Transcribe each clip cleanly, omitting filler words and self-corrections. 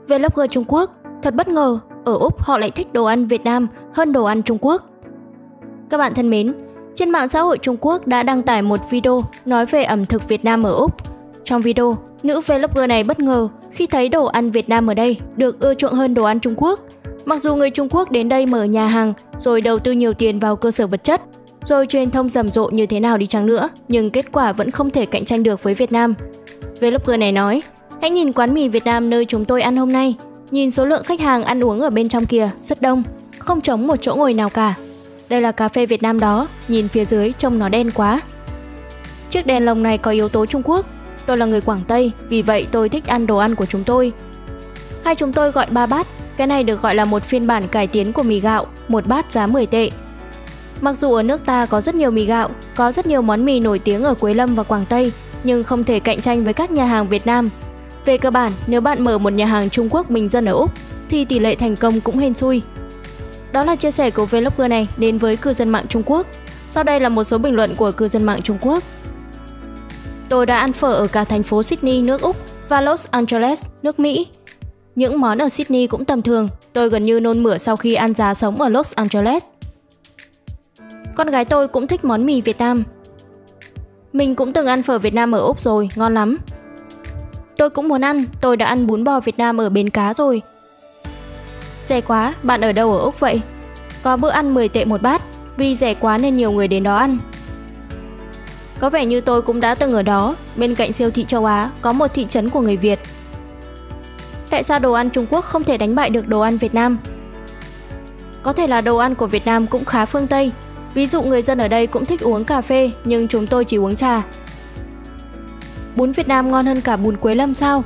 Vlogger Trung Quốc, thật bất ngờ, ở Úc họ lại thích đồ ăn Việt Nam hơn đồ ăn Trung Quốc. Các bạn thân mến, trên mạng xã hội Trung Quốc đã đăng tải một video nói về ẩm thực Việt Nam ở Úc. Trong video, nữ vlogger này bất ngờ khi thấy đồ ăn Việt Nam ở đây được ưa chuộng hơn đồ ăn Trung Quốc. Mặc dù người Trung Quốc đến đây mở nhà hàng rồi đầu tư nhiều tiền vào cơ sở vật chất, rồi truyền thông rầm rộ như thế nào đi chăng nữa, nhưng kết quả vẫn không thể cạnh tranh được với Việt Nam. Vlogger này nói, hãy nhìn quán mì Việt Nam nơi chúng tôi ăn hôm nay, nhìn số lượng khách hàng ăn uống ở bên trong kìa, rất đông, không trống một chỗ ngồi nào cả. Đây là cà phê Việt Nam đó, nhìn phía dưới trông nó đen quá. Chiếc đèn lồng này có yếu tố Trung Quốc, tôi là người Quảng Tây, vì vậy tôi thích ăn đồ ăn của chúng tôi. Hay chúng tôi gọi 3 bát, cái này được gọi là một phiên bản cải tiến của mì gạo, một bát giá 10 tệ. Mặc dù ở nước ta có rất nhiều mì gạo, có rất nhiều món mì nổi tiếng ở Quế Lâm và Quảng Tây, nhưng không thể cạnh tranh với các nhà hàng Việt Nam. Về cơ bản, nếu bạn mở một nhà hàng Trung Quốc bình dân ở Úc, thì tỷ lệ thành công cũng hên xui. Đó là chia sẻ của vlogger này đến với cư dân mạng Trung Quốc. Sau đây là một số bình luận của cư dân mạng Trung Quốc. Tôi đã ăn phở ở cả thành phố Sydney, nước Úc và Los Angeles, nước Mỹ. Những món ở Sydney cũng tầm thường, tôi gần như nôn mửa sau khi ăn giá sống ở Los Angeles. Con gái tôi cũng thích món mì Việt Nam. Mình cũng từng ăn phở Việt Nam ở Úc rồi, ngon lắm. Tôi cũng muốn ăn, tôi đã ăn bún bò Việt Nam ở Bến Cá rồi. Rẻ quá, bạn ở đâu ở Úc vậy? Có bữa ăn 10 tệ một bát, vì rẻ quá nên nhiều người đến đó ăn. Có vẻ như tôi cũng đã từng ở đó, bên cạnh siêu thị châu Á có một thị trấn của người Việt. Tại sao đồ ăn Trung Quốc không thể đánh bại được đồ ăn Việt Nam? Có thể là đồ ăn của Việt Nam cũng khá phương Tây. Ví dụ người dân ở đây cũng thích uống cà phê, nhưng chúng tôi chỉ uống trà. Bún Việt Nam ngon hơn cả bún Quế Lâm sao?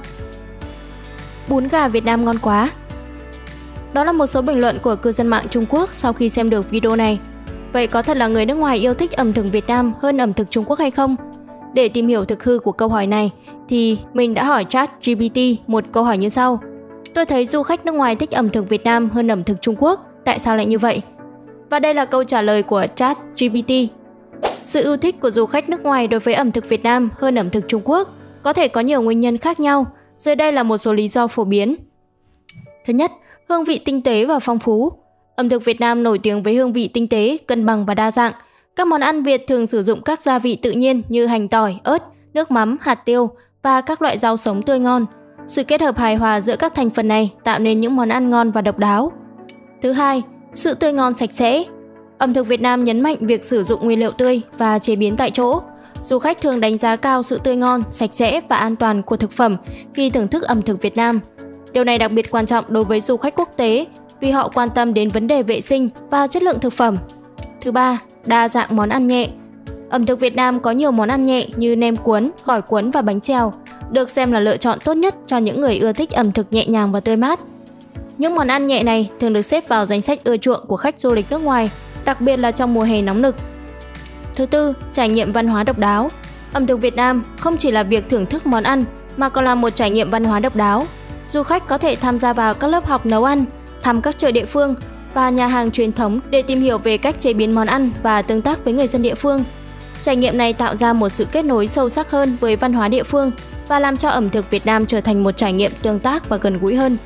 Bún gà Việt Nam ngon quá. Đó là một số bình luận của cư dân mạng Trung Quốc sau khi xem được video này. Vậy có thật là người nước ngoài yêu thích ẩm thực Việt Nam hơn ẩm thực Trung Quốc hay không? Để tìm hiểu thực hư của câu hỏi này, thì mình đã hỏi ChatGPT một câu hỏi như sau. Tôi thấy du khách nước ngoài thích ẩm thực Việt Nam hơn ẩm thực Trung Quốc, tại sao lại như vậy? Và đây là câu trả lời của ChatGPT. Sự yêu thích của du khách nước ngoài đối với ẩm thực Việt Nam hơn ẩm thực Trung Quốc có thể có nhiều nguyên nhân khác nhau. Dưới đây là một số lý do phổ biến. Thứ nhất, hương vị tinh tế và phong phú. Ẩm thực Việt Nam nổi tiếng với hương vị tinh tế, cân bằng và đa dạng. Các món ăn Việt thường sử dụng các gia vị tự nhiên như hành tỏi, ớt, nước mắm, hạt tiêu và các loại rau sống tươi ngon. Sự kết hợp hài hòa giữa các thành phần này tạo nên những món ăn ngon và độc đáo. Thứ hai, sự tươi ngon sạch sẽ. Ẩm thực Việt Nam nhấn mạnh việc sử dụng nguyên liệu tươi và chế biến tại chỗ. Du khách thường đánh giá cao sự tươi ngon, sạch sẽ và an toàn của thực phẩm khi thưởng thức ẩm thực Việt Nam. Điều này đặc biệt quan trọng đối với du khách quốc tế vì họ quan tâm đến vấn đề vệ sinh và chất lượng thực phẩm. Thứ ba, đa dạng món ăn nhẹ. Ẩm thực Việt Nam có nhiều món ăn nhẹ như nem cuốn, gỏi cuốn và bánh xèo, được xem là lựa chọn tốt nhất cho những người ưa thích ẩm thực nhẹ nhàng và tươi mát. Những món ăn nhẹ này thường được xếp vào danh sách ưa chuộng của khách du lịch nước ngoài, đặc biệt là trong mùa hè nóng nực. Thứ tư, trải nghiệm văn hóa độc đáo. Ẩm thực Việt Nam không chỉ là việc thưởng thức món ăn mà còn là một trải nghiệm văn hóa độc đáo. Du khách có thể tham gia vào các lớp học nấu ăn, thăm các chợ địa phương và nhà hàng truyền thống để tìm hiểu về cách chế biến món ăn và tương tác với người dân địa phương. Trải nghiệm này tạo ra một sự kết nối sâu sắc hơn với văn hóa địa phương và làm cho ẩm thực Việt Nam trở thành một trải nghiệm tương tác và gần gũi hơn.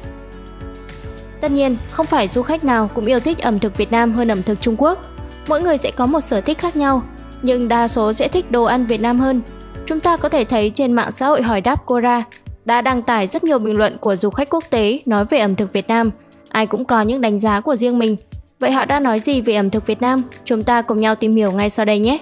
Tất nhiên, không phải du khách nào cũng yêu thích ẩm thực Việt Nam hơn ẩm thực Trung Quốc. Mỗi người sẽ có một sở thích khác nhau, nhưng đa số sẽ thích đồ ăn Việt Nam hơn. Chúng ta có thể thấy trên mạng xã hội hỏi đáp Quora đã đăng tải rất nhiều bình luận của du khách quốc tế nói về ẩm thực Việt Nam. Ai cũng có những đánh giá của riêng mình. Vậy họ đã nói gì về ẩm thực Việt Nam? Chúng ta cùng nhau tìm hiểu ngay sau đây nhé!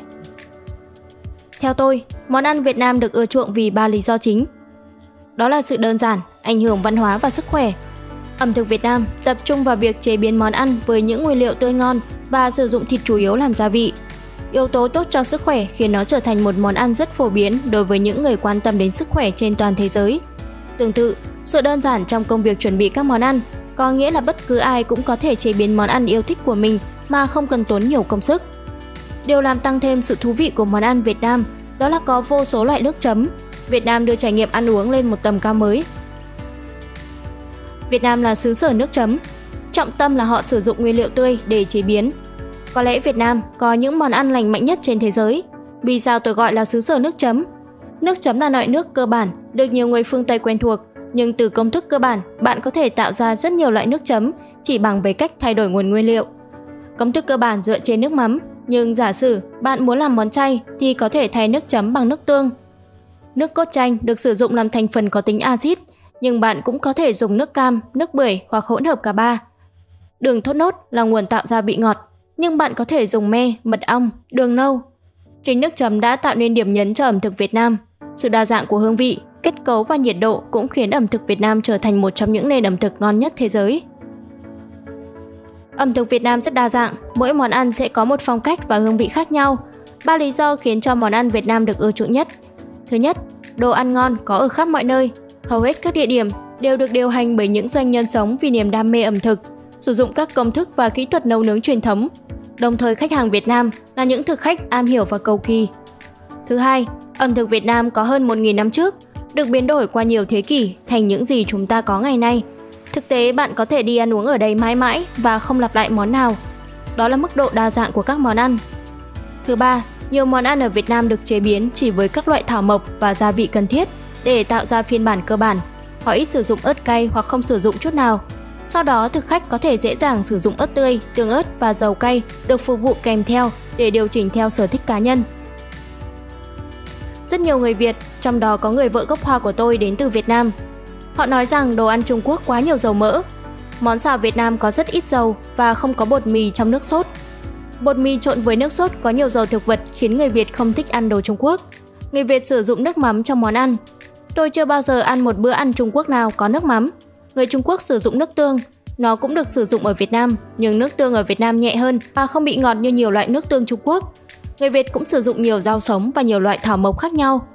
Theo tôi, món ăn Việt Nam được ưa chuộng vì 3 lý do chính. Đó là sự đơn giản, ảnh hưởng văn hóa và sức khỏe. Ẩm thực Việt Nam tập trung vào việc chế biến món ăn với những nguyên liệu tươi ngon và sử dụng thịt chủ yếu làm gia vị. Yếu tố tốt cho sức khỏe khiến nó trở thành một món ăn rất phổ biến đối với những người quan tâm đến sức khỏe trên toàn thế giới. Tương tự, sự đơn giản trong công việc chuẩn bị các món ăn có nghĩa là bất cứ ai cũng có thể chế biến món ăn yêu thích của mình mà không cần tốn nhiều công sức. Điều làm tăng thêm sự thú vị của món ăn Việt Nam đó là có vô số loại nước chấm. Việt Nam đưa trải nghiệm ăn uống lên một tầm cao mới. Việt Nam là xứ sở nước chấm. Trọng tâm là họ sử dụng nguyên liệu tươi để chế biến. Có lẽ Việt Nam có những món ăn lành mạnh nhất trên thế giới. Vì sao tôi gọi là xứ sở nước chấm? Nước chấm là loại nước cơ bản được nhiều người phương Tây quen thuộc, nhưng từ công thức cơ bản, bạn có thể tạo ra rất nhiều loại nước chấm chỉ bằng với cách thay đổi nguồn nguyên liệu. Công thức cơ bản dựa trên nước mắm, nhưng giả sử bạn muốn làm món chay thì có thể thay nước chấm bằng nước tương. Nước cốt chanh được sử dụng làm thành phần có tính axit, nhưng bạn cũng có thể dùng nước cam, nước bưởi hoặc hỗn hợp cả ba. Đường thốt nốt là nguồn tạo ra vị ngọt, nhưng bạn có thể dùng me, mật ong, đường nâu. Chính nước chấm đã tạo nên điểm nhấn cho ẩm thực Việt Nam. Sự đa dạng của hương vị, kết cấu và nhiệt độ cũng khiến ẩm thực Việt Nam trở thành một trong những nền ẩm thực ngon nhất thế giới. Ẩm thực Việt Nam rất đa dạng, mỗi món ăn sẽ có một phong cách và hương vị khác nhau. 3 lý do khiến cho món ăn Việt Nam được ưa chuộng nhất. Thứ nhất, đồ ăn ngon có ở khắp mọi nơi. Hầu hết các địa điểm đều được điều hành bởi những doanh nhân sống vì niềm đam mê ẩm thực, sử dụng các công thức và kỹ thuật nấu nướng truyền thống. Đồng thời khách hàng Việt Nam là những thực khách am hiểu và cầu kỳ. Thứ hai, ẩm thực Việt Nam có hơn 1.000 năm trước, được biến đổi qua nhiều thế kỷ thành những gì chúng ta có ngày nay. Thực tế bạn có thể đi ăn uống ở đây mãi mãi và không lặp lại món nào. Đó là mức độ đa dạng của các món ăn. Thứ ba, nhiều món ăn ở Việt Nam được chế biến chỉ với các loại thảo mộc và gia vị cần thiết để tạo ra phiên bản cơ bản. Họ ít sử dụng ớt cay hoặc không sử dụng chút nào. Sau đó thực khách có thể dễ dàng sử dụng ớt tươi, tương ớt và dầu cay được phục vụ kèm theo để điều chỉnh theo sở thích cá nhân. Rất nhiều người Việt, trong đó có người vợ gốc Hoa của tôi đến từ Việt Nam. Họ nói rằng đồ ăn Trung Quốc quá nhiều dầu mỡ. Món xào Việt Nam có rất ít dầu và không có bột mì trong nước sốt. Bột mì trộn với nước sốt có nhiều dầu thực vật khiến người Việt không thích ăn đồ Trung Quốc. Người Việt sử dụng nước mắm trong món ăn. Tôi chưa bao giờ ăn một bữa ăn Trung Quốc nào có nước mắm. Người Trung Quốc sử dụng nước tương. Nó cũng được sử dụng ở Việt Nam, nhưng nước tương ở Việt Nam nhẹ hơn và không bị ngọt như nhiều loại nước tương Trung Quốc. Người Việt cũng sử dụng nhiều rau sống và nhiều loại thảo mộc khác nhau.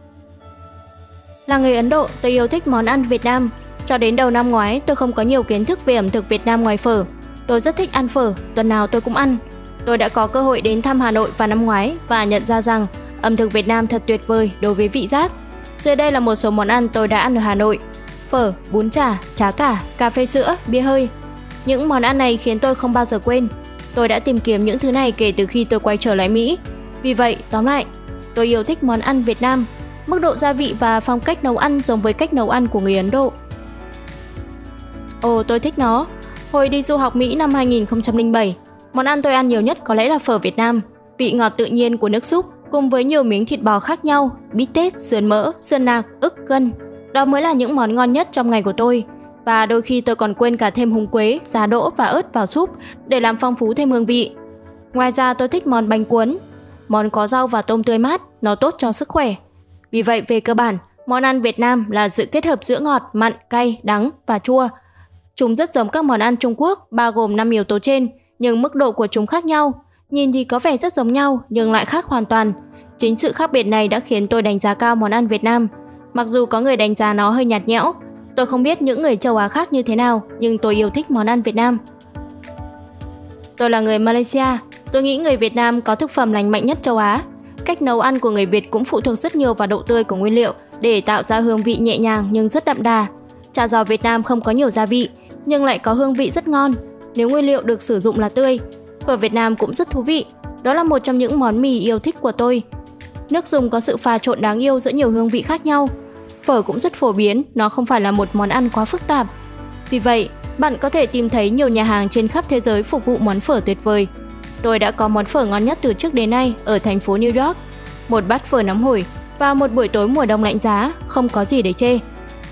Là người Ấn Độ, tôi yêu thích món ăn Việt Nam. Cho đến đầu năm ngoái, tôi không có nhiều kiến thức về ẩm thực Việt Nam ngoài phở. Tôi rất thích ăn phở, tuần nào tôi cũng ăn. Tôi đã có cơ hội đến thăm Hà Nội vào năm ngoái và nhận ra rằng ẩm thực Việt Nam thật tuyệt vời đối với vị giác. Dưới đây là một số món ăn tôi đã ăn ở Hà Nội: phở, bún chả, chả cả, cà phê sữa, bia hơi. Những món ăn này khiến tôi không bao giờ quên. Tôi đã tìm kiếm những thứ này kể từ khi tôi quay trở lại Mỹ. Vì vậy, tóm lại, tôi yêu thích món ăn Việt Nam. Mức độ gia vị và phong cách nấu ăn giống với cách nấu ăn của người Ấn Độ. Ồ, tôi thích nó. Hồi đi du học Mỹ năm 2007, món ăn tôi ăn nhiều nhất có lẽ là phở Việt Nam. Vị ngọt tự nhiên của nước súp cùng với nhiều miếng thịt bò khác nhau, bít tết, sườn mỡ, sườn nạc, ức, gân. Đó mới là những món ngon nhất trong ngày của tôi. Và đôi khi tôi còn quên cả thêm húng quế, giá đỗ và ớt vào súp để làm phong phú thêm hương vị. Ngoài ra tôi thích món bánh cuốn. Món có rau và tôm tươi mát, nó tốt cho sức khỏe. Vì vậy về cơ bản, món ăn Việt Nam là sự kết hợp giữa ngọt, mặn, cay, đắng và chua. Chúng rất giống các món ăn Trung Quốc bao gồm 5 yếu tố trên, nhưng mức độ của chúng khác nhau. Nhìn thì có vẻ rất giống nhau nhưng lại khác hoàn toàn. Chính sự khác biệt này đã khiến tôi đánh giá cao món ăn Việt Nam. Mặc dù có người đánh giá nó hơi nhạt nhẽo, tôi không biết những người châu Á khác như thế nào, nhưng tôi yêu thích món ăn Việt Nam. Tôi là người Malaysia, tôi nghĩ người Việt Nam có thực phẩm lành mạnh nhất châu Á. Cách nấu ăn của người Việt cũng phụ thuộc rất nhiều vào độ tươi của nguyên liệu để tạo ra hương vị nhẹ nhàng nhưng rất đậm đà. Chả giò Việt Nam không có nhiều gia vị, nhưng lại có hương vị rất ngon nếu nguyên liệu được sử dụng là tươi. Phở Việt Nam cũng rất thú vị, đó là một trong những món mì yêu thích của tôi. Nước dùng có sự pha trộn đáng yêu giữa nhiều hương vị khác nhau. Phở cũng rất phổ biến, nó không phải là một món ăn quá phức tạp. Vì vậy, bạn có thể tìm thấy nhiều nhà hàng trên khắp thế giới phục vụ món phở tuyệt vời. Tôi đã có món phở ngon nhất từ trước đến nay ở thành phố New York. Một bát phở nóng hổi vào một buổi tối mùa đông lạnh giá, không có gì để chê.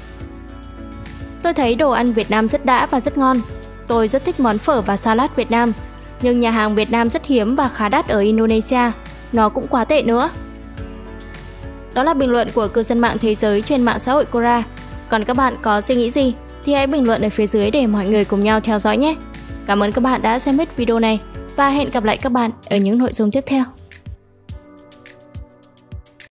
Tôi thấy đồ ăn Việt Nam rất đã và rất ngon. Tôi rất thích món phở và salad Việt Nam, nhưng nhà hàng Việt Nam rất hiếm và khá đắt ở Indonesia. Nó cũng quá tệ nữa. Đó là bình luận của cư dân mạng thế giới trên mạng xã hội Quora. Còn các bạn có suy nghĩ gì thì hãy bình luận ở phía dưới để mọi người cùng nhau theo dõi nhé. Cảm ơn các bạn đã xem hết video này và hẹn gặp lại các bạn ở những nội dung tiếp theo.